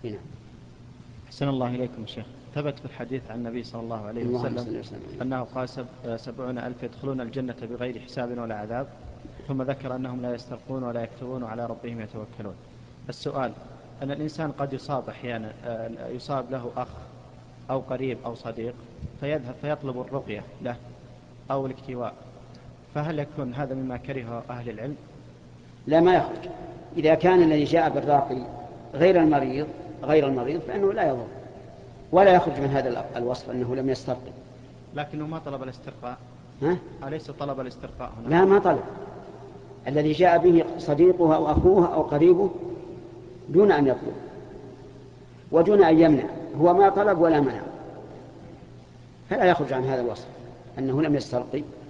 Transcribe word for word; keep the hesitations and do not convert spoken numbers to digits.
هنا. أحسن الله إليكم شيخ. ثبت في الحديث عن النبي صلى الله عليه وسلم أنه قال سبعون ألف يدخلون الجنة بغير حساب ولا عذاب، ثم ذكر أنهم لا يسترقون ولا يكتبون وعلى ربهم يتوكلون. السؤال: أن الإنسان قد يصاب أحيانا، يصاب له أخ أو قريب أو صديق فيذهب فيطلب الرقية له أو الاكتواء، فهل يكون هذا مما كرهه أهل العلم؟ لا، ما يخرج. إذا كان الذي جاء بالراقي غير المريض غير المريض فإنه لا يضر، ولا يخرج من هذا الوصف أنه لم يسترقي. لكنه ما طلب الاسترقاء. ها؟ أليس طلب الاسترقاء هنا؟ لا، ما طلب. الذي جاء به صديقه أو أخوه أو قريبه دون أن يطلب ودون أن يمنع، هو ما طلب ولا منع، فلا يخرج عن هذا الوصف أنه لم يسترقي.